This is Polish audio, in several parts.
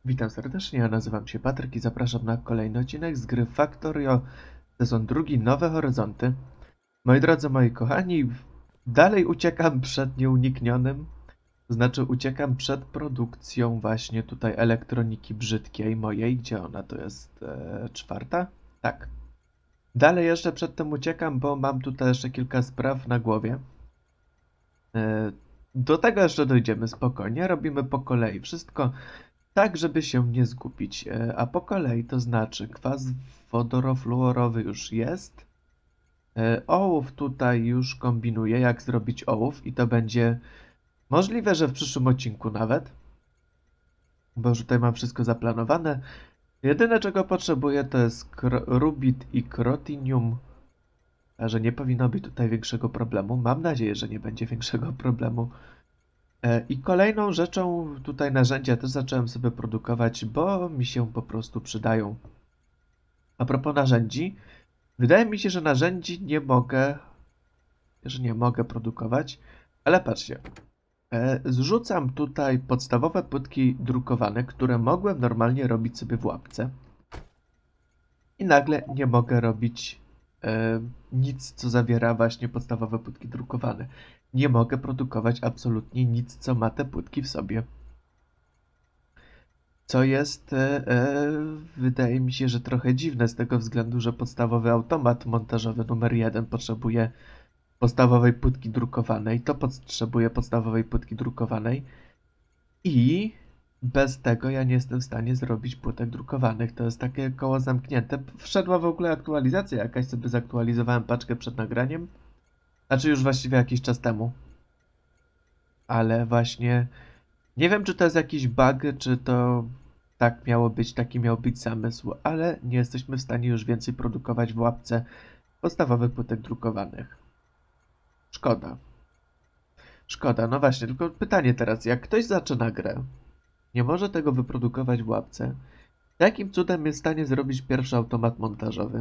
Witam serdecznie, ja nazywam się Patryk i zapraszam na kolejny odcinek z gry Factorio, sezon drugi, Nowe Horyzonty. Moi drodzy, moi kochani, dalej uciekam przed nieuniknionym, to znaczy uciekam przed produkcją właśnie tutaj elektroniki brzydkiej mojej, gdzie ona to jest czwarta? Tak. Dalej jeszcze przed tym uciekam, bo mam tutaj jeszcze kilka spraw na głowie. Do tego jeszcze dojdziemy spokojnie, robimy po kolei wszystko. Tak, żeby się nie zgubić. A po kolei to znaczy kwas wodorofluorowy już jest. Ołów tutaj już kombinuję, jak zrobić ołów i to będzie możliwe, że w przyszłym odcinku nawet. Bo już tutaj mam wszystko zaplanowane. Jedyne czego potrzebuję to jest rubid i krotinium. Że nie powinno być tutaj większego problemu. Mam nadzieję, że nie będzie większego problemu. I kolejną rzeczą, tutaj narzędzia też zacząłem sobie produkować, bo mi się po prostu przydają. A propos narzędzi, wydaje mi się, że narzędzi nie mogę produkować, ale patrzcie, zrzucam tutaj podstawowe płytki drukowane, które mogłem normalnie robić sobie w łapce i nagle nie mogę robić nic, co zawiera właśnie podstawowe płytki drukowane. Nie mogę produkować absolutnie nic, co ma te płytki w sobie. Co jest, wydaje mi się, że trochę dziwne z tego względu, że podstawowy automat montażowy numer 1 potrzebuje podstawowej płytki drukowanej, to potrzebuje podstawowej płytki drukowanej i bez tego ja nie jestem w stanie zrobić płytek drukowanych. To jest takie koło zamknięte. Wszedła w ogóle aktualizacja jakaś, sobie zaktualizowałem paczkę przed nagraniem. Znaczy już właściwie jakiś czas temu. Ale właśnie nie wiem, czy to jest jakiś bug, czy to tak miało być, taki miał być zamysł, ale nie jesteśmy w stanie już więcej produkować w łapce podstawowych płytek drukowanych. Szkoda. Szkoda, no właśnie, tylko pytanie teraz, jak ktoś zaczyna grę, nie może tego wyprodukować w łapce, to jakim cudem jest w stanie zrobić pierwszy automat montażowy?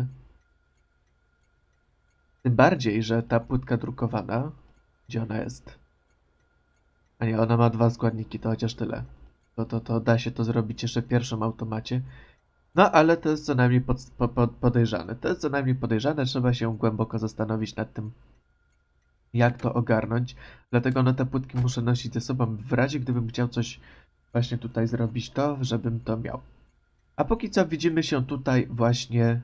Tym bardziej, że ta płytka drukowana, gdzie ona jest? A nie, ona ma dwa składniki, to chociaż tyle. To da się to zrobić jeszcze w pierwszym automacie. No, ale to jest co najmniej podejrzane. To jest co najmniej podejrzane, trzeba się głęboko zastanowić nad tym, jak to ogarnąć. Dlatego no te płytki muszę nosić ze sobą w razie, gdybym chciał coś właśnie tutaj zrobić, to żebym to miał. A póki co widzimy się tutaj właśnie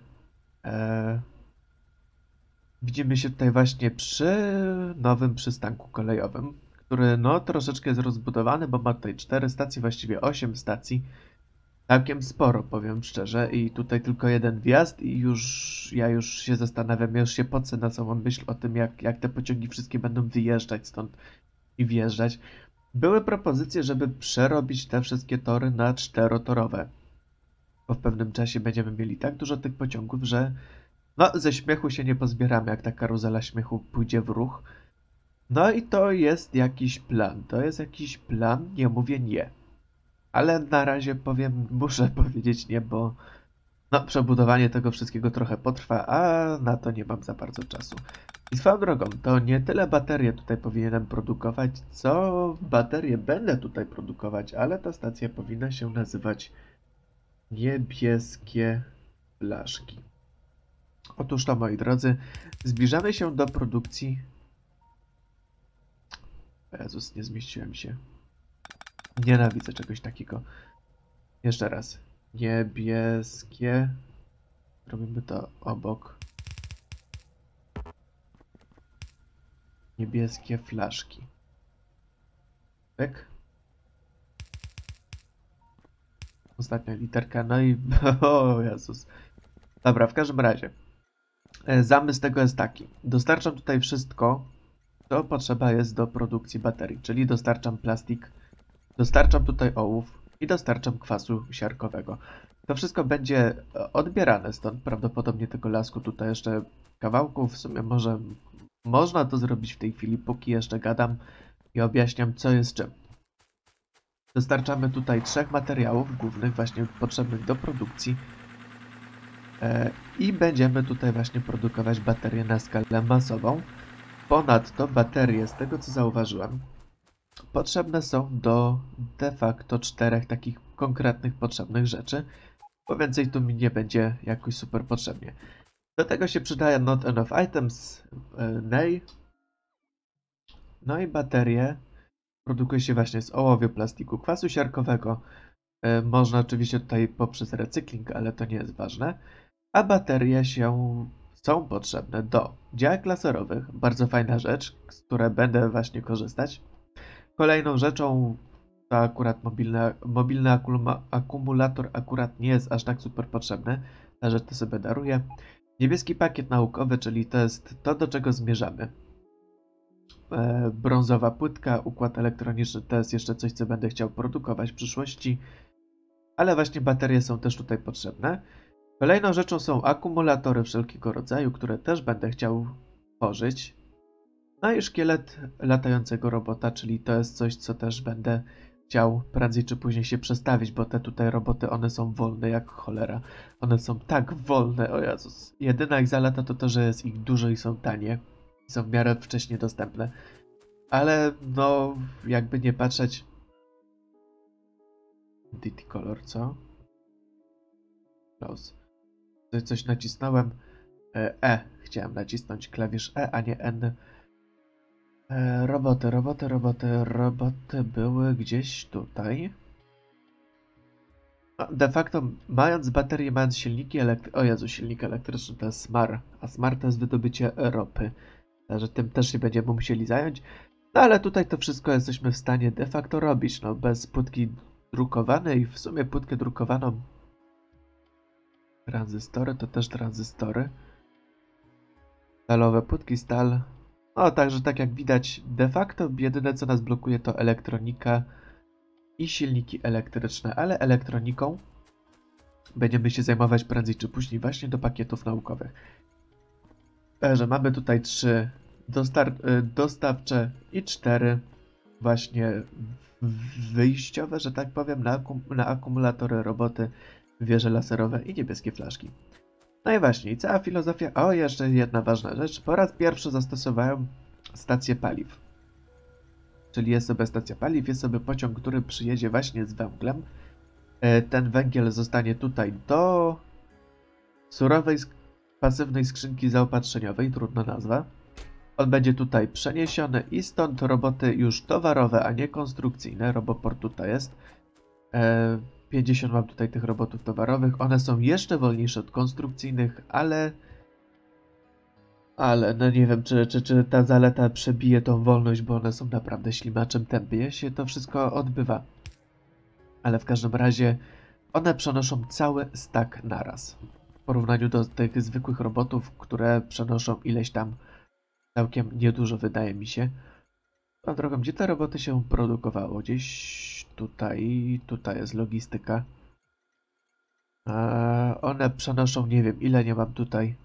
przy nowym przystanku kolejowym, który no troszeczkę jest rozbudowany, bo ma tutaj 4 stacje, właściwie 8 stacji. Całkiem sporo, powiem szczerze, i tutaj tylko jeden wjazd i ja już się zastanawiam, ja już się pocę na samą myśl o tym, jak te pociągi wszystkie będą wyjeżdżać stąd i wjeżdżać. Były propozycje, żeby przerobić te wszystkie tory na 4-torowe, bo w pewnym czasie będziemy mieli tak dużo tych pociągów, że no ze śmiechu się nie pozbieramy, jak ta karuzela śmiechu pójdzie w ruch. No i to jest jakiś plan, nie mówię nie. Ale na razie muszę powiedzieć nie, bo no, przebudowanie tego wszystkiego trochę potrwa, a na to nie mam za bardzo czasu. I swoją drogą, to nie tyle baterie tutaj powinienem produkować, co baterie będę tutaj produkować, ale ta stacja powinna się nazywać Niebieskie Flaszki. Otóż to, moi drodzy, zbliżamy się do produkcji... Jezus, nie zmieściłem się. Nienawidzę czegoś takiego. Jeszcze raz. Niebieskie. Robimy to obok. Niebieskie flaszki. Tak? Ostatnia literka. No i... O Jezus. Dobra, w każdym razie. Zamysł tego jest taki. Dostarczam tutaj wszystko, co potrzeba jest do produkcji baterii. Czyli dostarczam plastik, dostarczam tutaj ołów i dostarczam kwasu siarkowego. To wszystko będzie odbierane stąd, prawdopodobnie tego lasku tutaj jeszcze kawałków. W sumie może można to zrobić w tej chwili, póki jeszcze gadam i objaśniam, co jest czym. Dostarczamy tutaj 3 materiałów głównych, właśnie potrzebnych do produkcji. I będziemy tutaj właśnie produkować baterie na skalę masową. Ponadto baterie, z tego co zauważyłem, potrzebne są do de facto 4 takich konkretnych, potrzebnych rzeczy, bo więcej tu mi nie będzie jakoś super potrzebnie. Do tego się przydaje Not Enough Items, NEI. No i baterie produkuje się właśnie z ołowiu, plastiku, kwasu siarkowego. Można oczywiście tutaj poprzez recykling, ale to nie jest ważne. A baterie są potrzebne do działek laserowych. Bardzo fajna rzecz, z której będę właśnie korzystać. Kolejną rzeczą to akurat mobilny akumulator akurat nie jest aż tak super potrzebny. Ta rzecz to sobie daruję. Niebieski pakiet naukowy, czyli to jest to, do czego zmierzamy. Brązowa płytka, układ elektroniczny to jest jeszcze coś, co będę chciał produkować w przyszłości. Ale właśnie baterie są też tutaj potrzebne. Kolejną rzeczą są akumulatory wszelkiego rodzaju, które też będę chciał tworzyć. No i szkielet latającego robota, czyli to jest coś, co też będę chciał prędzej czy później się przestawić, bo te tutaj roboty, one są wolne jak cholera. One są tak wolne, o Jezus. Jedyna ich zaleta to to, że jest ich dużo i są tanie. I są w miarę wcześnie dostępne. Ale no, jakby nie patrzeć... Entity Color, co? Close. Coś nacisnąłem. Chciałem nacisnąć klawisz E, a nie N. Roboty były gdzieś tutaj. No, de facto, mając baterię, mając silniki elektryczne... O Jezu, silnik elektryczny to jest SMAR, a SMAR to jest wydobycie ropy. Także tym też się będziemy musieli zająć. No ale tutaj to wszystko jesteśmy w stanie de facto robić, no bez płytki drukowanej. W sumie płytkę drukowaną... Tranzystory to też tranzystory. Stalowe płytki, stal. No, także tak jak widać, de facto jedyne co nas blokuje to elektronika i silniki elektryczne, ale elektroniką będziemy się zajmować prędzej czy później właśnie do pakietów naukowych. Także mamy tutaj 3 dostawcze i 4 właśnie wyjściowe, że tak powiem, na akumulatory, roboty, wieże laserowe i niebieskie flaszki. No i właśnie, cała filozofia... O, jeszcze jedna ważna rzecz. Po raz pierwszy zastosowałem stację paliw. Czyli jest sobie stacja paliw, jest sobie pociąg, który przyjedzie właśnie z węglem. Ten węgiel zostanie tutaj do surowej, pasywnej skrzynki zaopatrzeniowej, trudna nazwa. On będzie tutaj przeniesiony i stąd roboty już towarowe, a nie konstrukcyjne. Roboport tutaj jest. 50 mam tutaj tych robotów towarowych. One są jeszcze wolniejsze od konstrukcyjnych, ale no nie wiem, czy ta zaleta przebije tą wolność, bo one są naprawdę ślimaczem tempie się to wszystko odbywa. Ale w każdym razie one przenoszą cały stack naraz. W porównaniu do tych zwykłych robotów, które przenoszą ileś tam całkiem niedużo, wydaje mi się. A drogą, gdzie te roboty się produkowało? Gdzieś tutaj jest logistyka. One przenoszą, nie wiem, ile nie mam tutaj.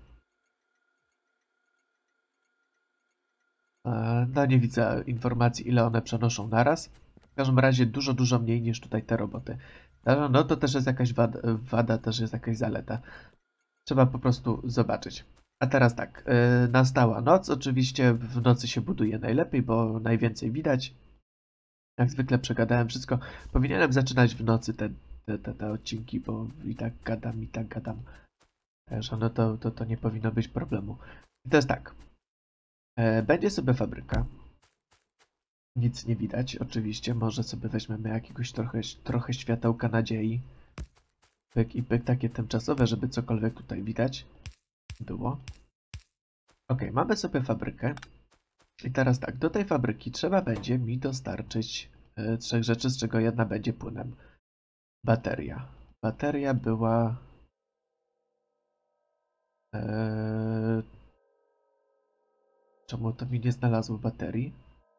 No nie widzę informacji, ile one przenoszą naraz. W każdym razie dużo mniej niż tutaj te roboty. No to też jest jakaś wada, też jest jakaś zaleta. Trzeba po prostu zobaczyć. A teraz tak, nastała noc. Oczywiście w nocy się buduje najlepiej, bo najwięcej widać. Jak zwykle przegadałem wszystko. Powinienem zaczynać w nocy te odcinki, bo i tak gadam. Także no to nie powinno być problemu. I to jest tak. Będzie sobie fabryka. Nic nie widać, oczywiście. Może sobie weźmiemy jakiegoś trochę światełka nadziei. Pyk i pyk, takie tymczasowe, żeby cokolwiek tutaj widać było. Ok, mamy sobie fabrykę. I teraz tak, do tej fabryki trzeba będzie mi dostarczyć 3 rzeczy, z czego jedna będzie płynem. Bateria. Bateria była... Czemu to mi nie znalazło baterii?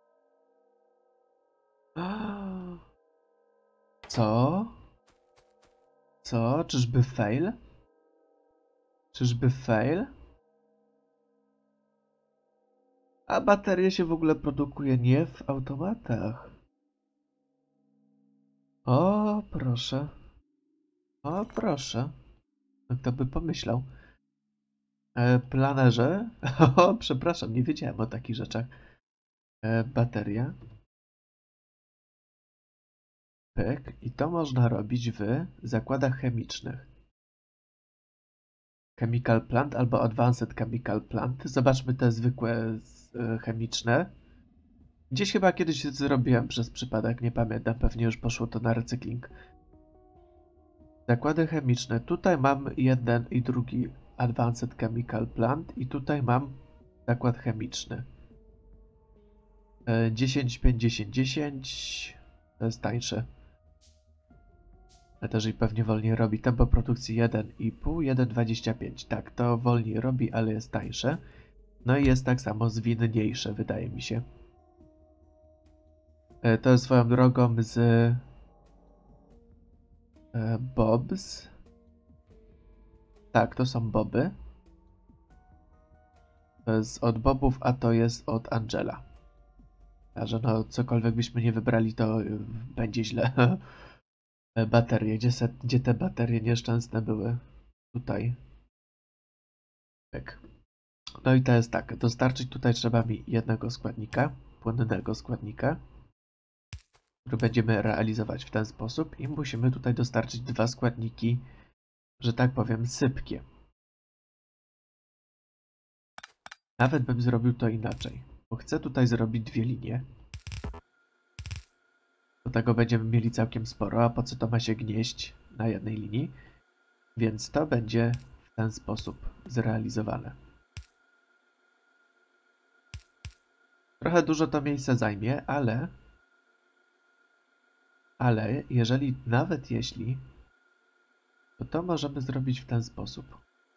Co? Co? Czyżby fail? Czyżby fail? A baterie się w ogóle produkuje nie w automatach. O, proszę. O, proszę. Kto by pomyślał? Planerze? O, przepraszam, nie wiedziałem o takich rzeczach. Bateria. pyk. I to można robić w zakładach chemicznych. Chemical Plant albo Advanced Chemical Plant. Zobaczmy te zwykłe chemiczne. Gdzieś chyba kiedyś zrobiłem przez przypadek, nie pamiętam, pewnie już poszło to na recykling. Zakłady chemiczne. Tutaj mam jeden i drugi Advanced Chemical Plant i tutaj mam zakład chemiczny. 10, 5, 10, 10. To jest tańsze. Ale też i pewnie wolniej robi. Tempo produkcji 1,5, 1,25. Tak, to wolniej robi, ale jest tańsze. No i jest tak samo zwinniejsze, wydaje mi się. To jest swoją drogą z Bobs. Tak, to są Boby. To jest od Bobów, a to jest od Angela. A że no, cokolwiek byśmy nie wybrali, to będzie źle. Baterie. Gdzie te baterie nieszczęsne były? Tutaj. Tak. No i to jest tak. Dostarczyć tutaj trzeba mi jednego składnika. Płynnego składnika. Który będziemy realizować w ten sposób. I musimy tutaj dostarczyć dwa składniki, że tak powiem, sypkie. Nawet bym zrobił to inaczej. Bo chcę tutaj zrobić dwie linie. Do tego będziemy mieli całkiem sporo, a po co to ma się gnieść na jednej linii? Więc to będzie w ten sposób zrealizowane. Trochę dużo to miejsce zajmie, ale jeżeli, nawet jeśli, to możemy zrobić w ten sposób.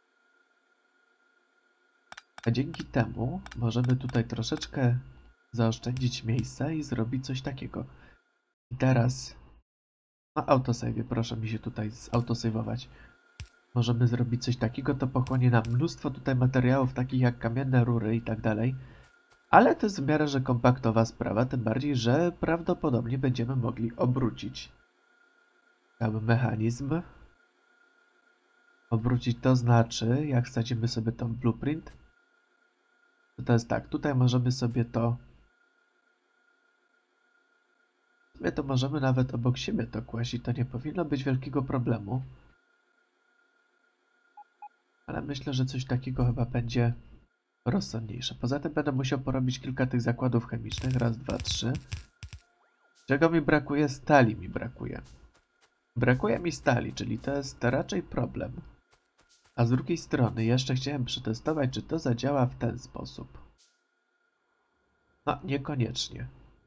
A dzięki temu możemy tutaj troszeczkę zaoszczędzić miejsca i zrobić coś takiego. I teraz na autosave, proszę mi się tutaj zautosave'ować. Możemy zrobić coś takiego, to pochłonie nam mnóstwo tutaj materiałów takich jak kamienne rury i tak dalej. Ale to jest w miarę, że kompaktowa sprawa, tym bardziej, że prawdopodobnie będziemy mogli obrócić cały mechanizm. Obrócić to znaczy, jak wsadzimy sobie tą blueprint, to jest tak, tutaj możemy sobie to... My to możemy nawet obok siebie to kłaść i to nie powinno być wielkiego problemu. Ale myślę, że coś takiego chyba będzie rozsądniejsze. Poza tym będę musiał porobić kilka tych zakładów chemicznych. Raz, dwa, trzy. Czego mi brakuje? Stali mi brakuje. Brakuje mi stali, czyli to jest raczej problem. A z drugiej strony jeszcze chciałem przetestować, czy to zadziała w ten sposób. No, niekoniecznie.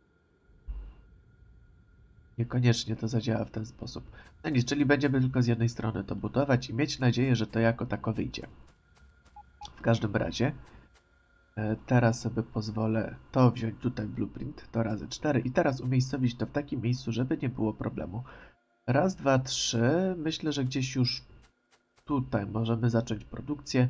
Niekoniecznie to zadziała w ten sposób. No nic, czyli będziemy tylko z jednej strony to budować i mieć nadzieję, że to jako tako wyjdzie. W każdym razie teraz sobie pozwolę to wziąć tutaj blueprint, to razy 4 i teraz umiejscowić to w takim miejscu, żeby nie było problemu. Raz, dwa, trzy. Myślę, że gdzieś już tutaj możemy zacząć produkcję.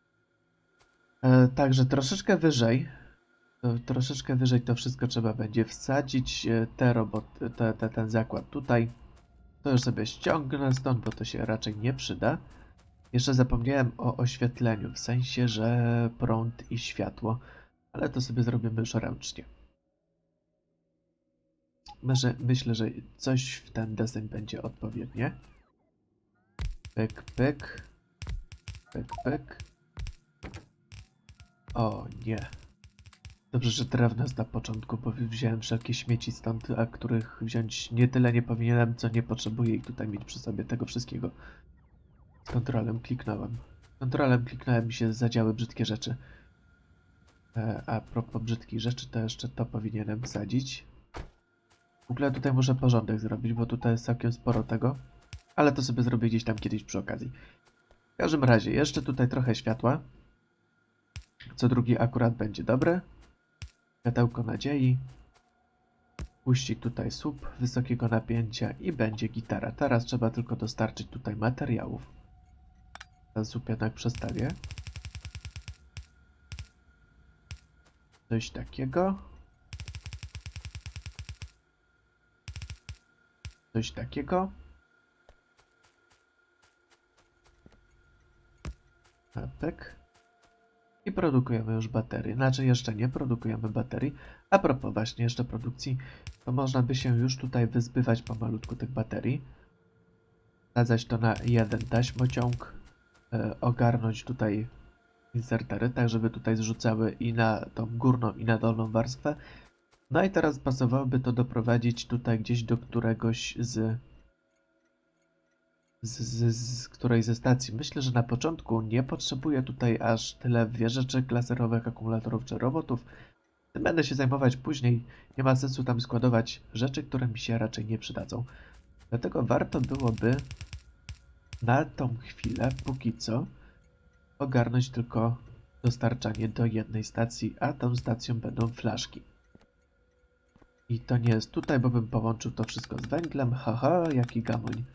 Także troszeczkę wyżej. Troszeczkę wyżej to wszystko trzeba będzie wsadzić. Ten zakład tutaj. To już sobie ściągnę stąd, bo to się raczej nie przyda. Jeszcze zapomniałem o oświetleniu, w sensie, że prąd i światło. Ale to sobie zrobimy już ręcznie. Myślę, że coś w ten deseń będzie odpowiednie. Pyk, pyk. Pyk, pyk. O nie. Dobrze, że drewno jest na początku, bo wziąłem wszelkie śmieci stąd, a których wziąć nie tyle nie powinienem, co nie potrzebuję i tutaj mieć przy sobie tego wszystkiego. Z kontrolem kliknąłem. Kontrolem kliknąłem i się zadziały brzydkie rzeczy. A propos brzydkich rzeczy, to jeszcze to powinienem wsadzić. W ogóle tutaj muszę porządek zrobić, bo tutaj jest całkiem sporo tego. Ale to sobie zrobię gdzieś tam kiedyś przy okazji. W każdym razie, jeszcze tutaj trochę światła. Co drugi akurat będzie dobre. Światełko nadziei. Puści tutaj słup wysokiego napięcia i będzie gitara. Teraz trzeba tylko dostarczyć tutaj materiałów. Ten słup jednak przestawię. Coś takiego. Coś takiego. Pyk. i produkujemy już baterie. Znaczy jeszcze nie produkujemy baterii. A propos właśnie jeszcze produkcji, to można by się już tutaj wyzbywać pomalutku tych baterii. Wsadzać to na jeden taśmociąg, ogarnąć tutaj insertery, tak żeby tutaj zrzucały i na tą górną i na dolną warstwę. No i teraz pasowałoby to doprowadzić tutaj gdzieś do któregoś z której ze stacji. Myślę, że na początku nie potrzebuję tutaj aż tyle wieżyczek laserowych, akumulatorów czy robotów. Tym będę się zajmować później. Nie ma sensu tam składować rzeczy, które mi się raczej nie przydadzą. Dlatego warto byłoby na tą chwilę, póki co, ogarnąć tylko dostarczanie do jednej stacji, a tą stacją będą flaszki. I to nie jest tutaj, bo bym połączył to wszystko z węglem. Haha, jaki gamoń.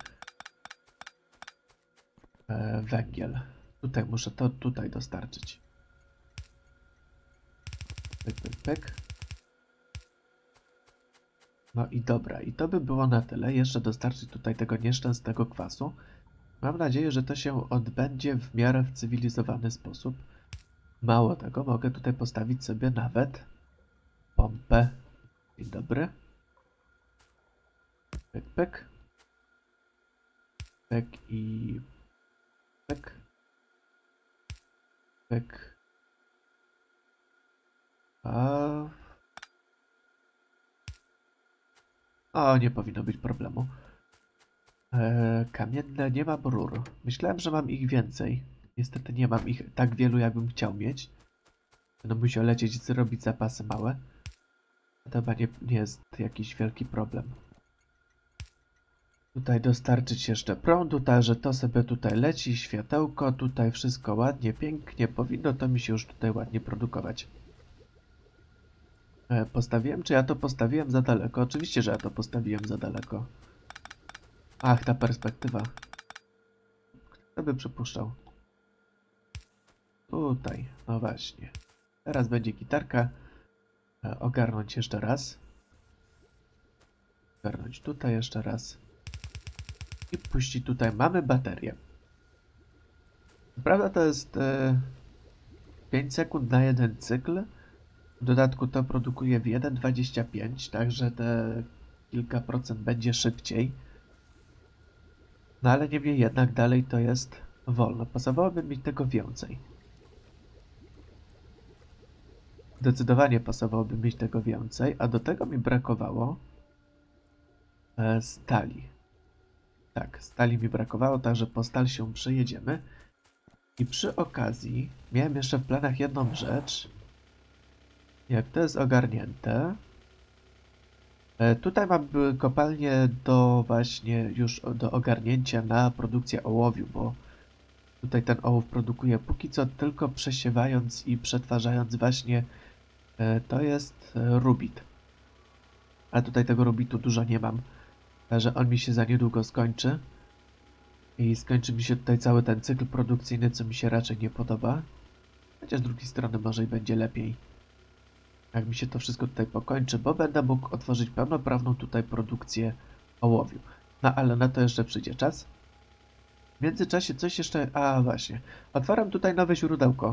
Węgiel. Tutaj muszę to tutaj dostarczyć. Pyk, pyk, pyk. No i dobra, i to by było na tyle. Jeszcze dostarczyć tutaj tego nieszczęsnego kwasu. Mam nadzieję, że to się odbędzie w miarę w cywilizowany sposób. Mało tego, mogę tutaj postawić sobie nawet pompę. Dzień dobry. Pyk, pyk. Pyk i pyk. Pyk. O, nie powinno być problemu. Kamienne nie mam rur. Myślałem, że mam ich więcej. Niestety nie mam ich tak wielu, jakbym chciał mieć. Będę musiał lecieć zrobić zapasy małe. To chyba nie jest jakiś wielki problem. Tutaj dostarczyć jeszcze prądu, także to sobie tutaj leci, światełko, tutaj wszystko ładnie, pięknie, powinno to mi się już tutaj ładnie produkować. Postawiłem, czy ja to postawiłem za daleko? Oczywiście, że ja to postawiłem za daleko. Ach, ta perspektywa. Kto by przypuszczał? Tutaj, no właśnie. Teraz będzie gitarka. Ogarnąć jeszcze raz. Ogarnąć tutaj jeszcze raz. I puścić tutaj. Mamy baterię. Prawda to jest 5 sekund na jeden cykl. W dodatku to produkuje w 1,25, także te kilka procent będzie szybciej. No ale niemniej jednak dalej to jest wolno. Pasowałoby mi tego więcej. Zdecydowanie pasowałoby mieć tego więcej, a do tego mi brakowało stali. Tak, stali mi brakowało, także po stal się przejedziemy. I przy okazji miałem jeszcze w planach jedną rzecz. Jak to jest ogarnięte. Tutaj mam kopalnię do właśnie już do ogarnięcia na produkcję ołowiu, bo tutaj ten ołów produkuje póki co tylko przesiewając i przetwarzając właśnie to jest rubit. A tutaj tego rubitu dużo nie mam, także on mi się za niedługo skończy. I skończy mi się tutaj cały ten cykl produkcyjny, co mi się raczej nie podoba. Chociaż z drugiej strony może i będzie lepiej. Jak mi się to wszystko tutaj pokończy, bo będę mógł otworzyć pełnoprawną tutaj produkcję ołowiu. No ale na to jeszcze przyjdzie czas. W międzyczasie coś jeszcze... A właśnie. Otwaram tutaj nowe źródełko.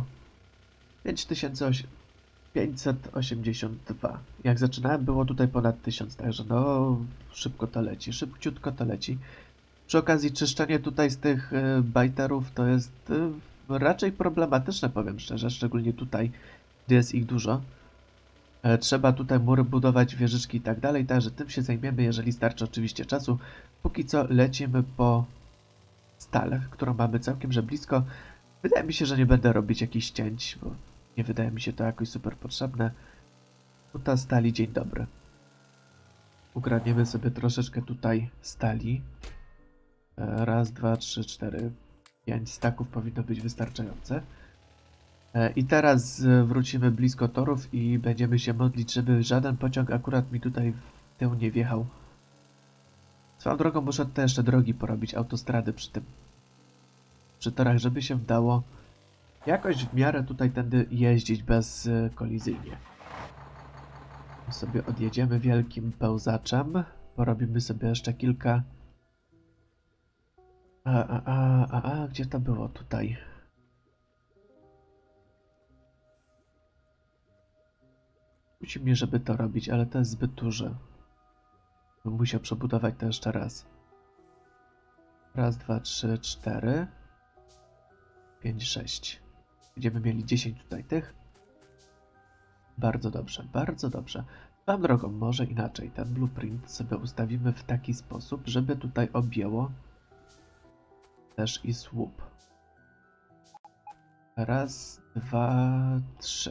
5582. Jak zaczynałem było tutaj ponad 1000, także no szybko to leci, szybciutko to leci. Przy okazji czyszczenie tutaj z tych bajterów to jest raczej problematyczne, powiem szczerze, szczególnie tutaj, gdzie jest ich dużo. Trzeba tutaj mury budować, wieżyczki i tak dalej, także tym się zajmiemy, jeżeli starczy oczywiście czasu. Póki co lecimy po stal, którą mamy całkiem że blisko. Wydaje mi się, że nie będę robić jakichś cięć, bo nie wydaje mi się to jakoś super potrzebne. Tutaj stali, dzień dobry. Ukradniemy sobie troszeczkę tutaj stali. Raz, dwa, trzy, cztery, 5 staków powinno być wystarczające. I teraz wrócimy blisko torów i będziemy się modlić, żeby żaden pociąg akurat mi tutaj w tył nie wjechał. Swoją drogą muszę tutaj jeszcze drogi porobić, autostrady przy tym. Przy torach, żeby się dało jakoś w miarę tutaj tędy jeździć bez kolizyjnie. Sobie odjedziemy wielkim pełzaczem. Porobimy sobie jeszcze kilka... Gdzie to było? Tutaj. kusi mnie, żeby to robić, ale to jest zbyt duże. Bym musiał przebudować to jeszcze raz. Raz, dwa, trzy, 4, 5, 6. Będziemy mieli 10 tutaj tych. Bardzo dobrze, bardzo dobrze. Swoją drogą, może inaczej. Ten blueprint sobie ustawimy w taki sposób, żeby tutaj objęło też i słup. Raz, dwa, 3.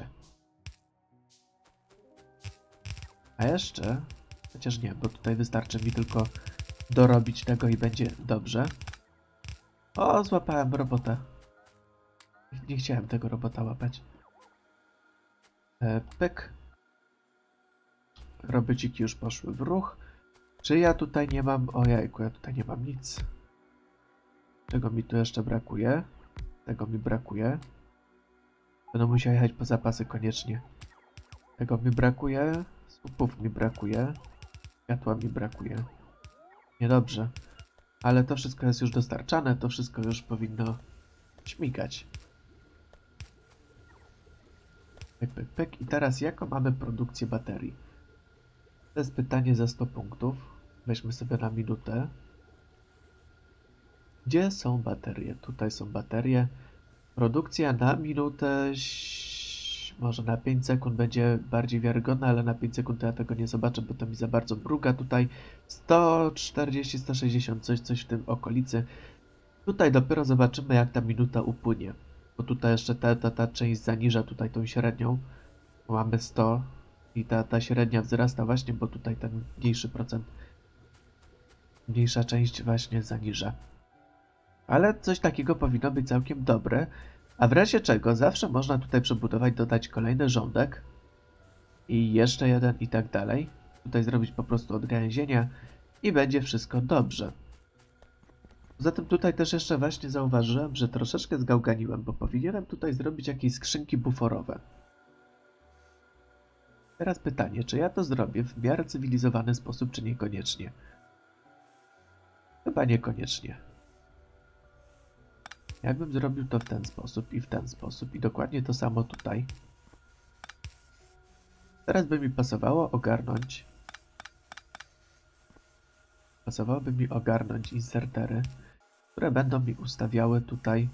A jeszcze, chociaż nie, bo tutaj wystarczy mi tylko dorobić tego i będzie dobrze. O, złapałem robotę. Nie chciałem tego robota łapać. Pyk. Robodziki już poszły w ruch. Czy ja tutaj nie mam... O jajku, ja tutaj nie mam nic. Czego mi tu jeszcze brakuje? Tego mi brakuje. Będę musiał jechać po zapasy koniecznie. Tego mi brakuje. Słupów mi brakuje. Światła mi brakuje. Niedobrze. Ale to wszystko jest już dostarczane. To wszystko już powinno śmigać. Pyk, pyk, pyk. I teraz jaką mamy produkcję baterii? To jest pytanie za 100 punktów. Weźmy sobie na minutę. Gdzie są baterie? Tutaj są baterie. Produkcja na minutę, może na 5 sekund będzie bardziej wiarygodna, ale na 5 sekund to ja tego nie zobaczę, bo to mi za bardzo mruga. Tutaj 140, 160, coś w tym okolicy. Tutaj dopiero zobaczymy, jak ta minuta upłynie. Bo tutaj jeszcze ta część zaniża tutaj tą średnią. Mamy 100 i ta średnia wzrasta właśnie, bo tutaj ten mniejszy procent, mniejsza część właśnie zaniża. Ale coś takiego powinno być całkiem dobre. A w razie czego zawsze można tutaj przebudować, dodać kolejny rządek. I jeszcze jeden i tak dalej. Tutaj zrobić po prostu odgałęzienia i będzie wszystko dobrze. Poza tym tutaj też jeszcze właśnie zauważyłem, że troszeczkę zgałganiłem, bo powinienem tutaj zrobić jakieś skrzynki buforowe. Teraz pytanie, czy ja to zrobię w miarę cywilizowany sposób, czy niekoniecznie? Chyba niekoniecznie. Jakbym zrobił to w ten sposób i w ten sposób i dokładnie to samo tutaj. Teraz by mi pasowało ogarnąć. Pasowałoby mi ogarnąć insertery, które będą mi ustawiały tutaj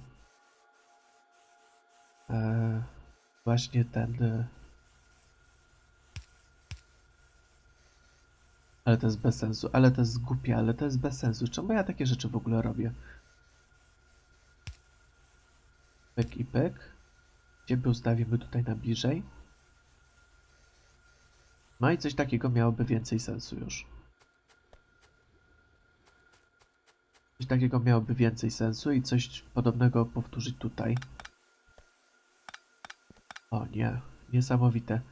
właśnie ten... Ale to jest bez sensu, ale to jest głupie, ale to jest bez sensu. Czemu ja takie rzeczy w ogóle robię? Pyk i pyk. Ciebie ustawimy tutaj na bliżej. No i coś takiego miałoby więcej sensu już. Coś takiego miałoby więcej sensu i coś podobnego powtórzyć tutaj. O nie, niesamowite.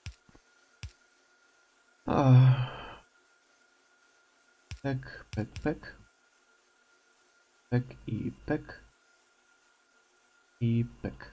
Pyk, pyk, pyk. Pyk i pyk. I pyk.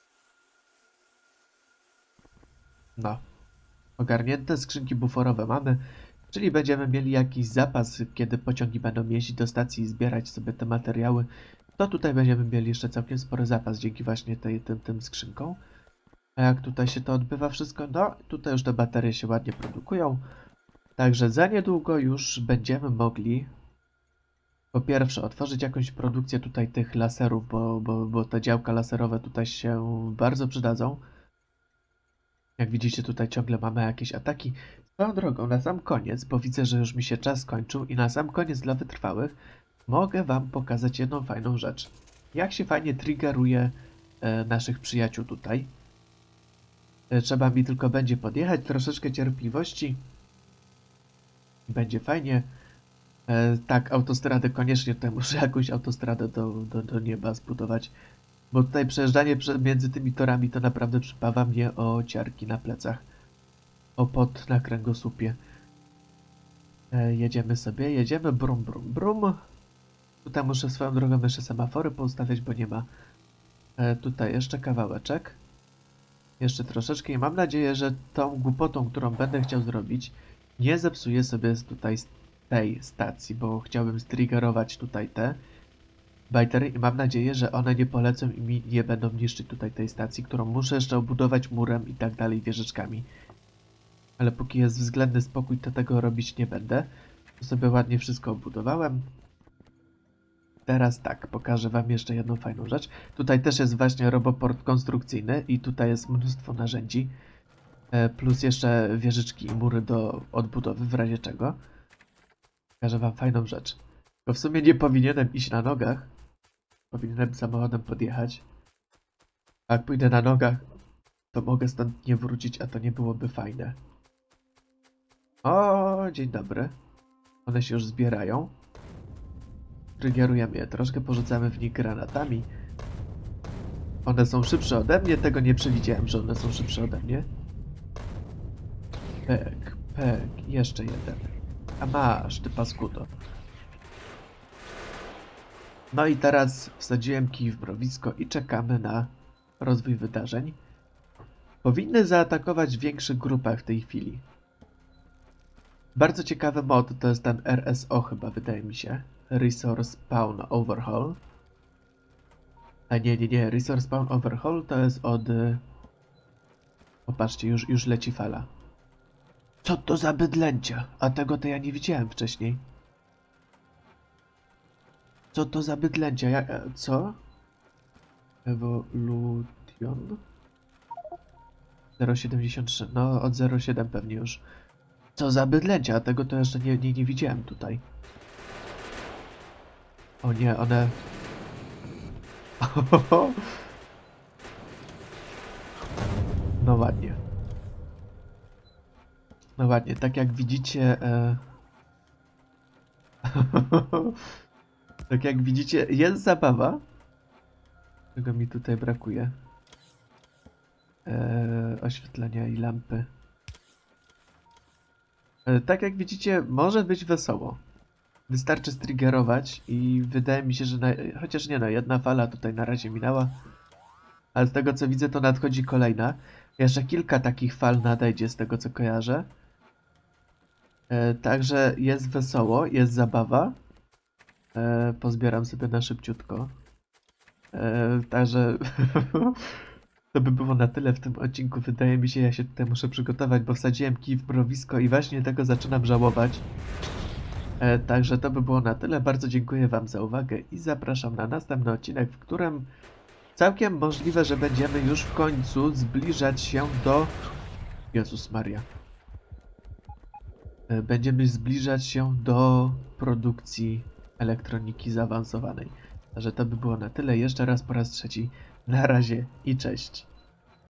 No. Ogarnięte skrzynki buforowe mamy, czyli będziemy mieli jakiś zapas, kiedy pociągi będą jeździć do stacji i zbierać sobie te materiały. To tutaj będziemy mieli jeszcze całkiem spory zapas dzięki właśnie tym skrzynkom. A jak tutaj się to odbywa wszystko? No, tutaj już te baterie się ładnie produkują. Także za niedługo już będziemy mogli po pierwsze otworzyć jakąś produkcję tutaj tych laserów, bo te działka laserowe tutaj się bardzo przydadzą. Jak widzicie, tutaj ciągle mamy jakieś ataki. Swoją drogą, na sam koniec, bo widzę, że już mi się czas skończył i na sam koniec dla wytrwałych mogę wam pokazać jedną fajną rzecz. Jak się fajnie triggeruje naszych przyjaciół tutaj. Trzeba mi tylko będzie podjechać, troszeczkę cierpliwości. Będzie fajnie. Tak, autostradę koniecznie, tutaj muszę jakąś autostradę do nieba zbudować. Bo tutaj przejeżdżanie między tymi torami to naprawdę przypawa mnie o ciarki na plecach. O pot na kręgosłupie. Jedziemy sobie, jedziemy, brum, brum, brum. Tutaj muszę swoją drogą jeszcze semafory poustawiać, bo nie ma. Tutaj jeszcze kawałeczek. Jeszcze troszeczkę i mam nadzieję, że tą głupotą, którą będę chciał zrobić, nie zepsuję sobie tutaj z tej stacji, bo chciałbym striggerować tutaj te bajtery i mam nadzieję, że one nie polecą i mi nie będą niszczyć tutaj tej stacji, którą muszę jeszcze obudować murem i tak dalej, wieżyczkami. Ale póki jest względny spokój, to tego robić nie będę. Tu sobie ładnie wszystko obudowałem. Teraz tak, pokażę wam jeszcze jedną fajną rzecz. Tutaj też jest właśnie roboport konstrukcyjny i tutaj jest mnóstwo narzędzi. Plus jeszcze wieżyczki i mury do odbudowy, w razie czego. Pokażę wam fajną rzecz. Bo w sumie nie powinienem iść na nogach. Powinienem samochodem podjechać. A jak pójdę na nogach, to mogę stąd nie wrócić, a to nie byłoby fajne. O, dzień dobry. One się już zbierają. Triggerujemy je troszkę, porzucamy w nich granatami. One są szybsze ode mnie, tego nie przewidziałem, że one są szybsze ode mnie. Pek, pek, jeszcze jeden. A masz, ty paskudo. No i teraz wsadziłem kij w mrowisko i czekamy na rozwój wydarzeń. Powinny zaatakować w większych grupach w tej chwili. Bardzo ciekawy mod to jest ten RSO chyba, wydaje mi się. Resource Spawn Overhaul. A nie, Resource Spawn Overhaul to jest od... Popatrzcie, już leci fala. Co to za bydlęcia? A tego to ja nie widziałem wcześniej. Co to za bydlęcia? Co? Evolution? 0,73. No, od 0,7 pewnie już. Co za bydlęcia? Tego to jeszcze nie widziałem tutaj. O nie, one... No ładnie. No ładnie, tak jak widzicie... Tak jak widzicie, jest zabawa. Czego mi tutaj brakuje? Oświetlenia i lampy. Tak jak widzicie, może być wesoło. Wystarczy striggerować i wydaje mi się, że chociaż nie no, jedna fala tutaj na razie minęła. Ale z tego co widzę, to nadchodzi kolejna. Jeszcze kilka takich fal nadejdzie z tego co kojarzę. Także jest wesoło, jest zabawa. Pozbieram sobie na szybciutko. Także to by było na tyle w tym odcinku. Wydaje mi się, ja się tutaj muszę przygotować, bo wsadziłem kij w mrowisko i właśnie tego zaczynam żałować. Także to by było na tyle. Bardzo dziękuję wam za uwagę i zapraszam na następny odcinek, w którym całkiem możliwe, że będziemy już w końcu zbliżać się do... Jezus Maria. Będziemy zbliżać się do produkcji elektroniki zaawansowanej. Także to by było na tyle. Jeszcze raz po raz trzeci. Na razie i cześć.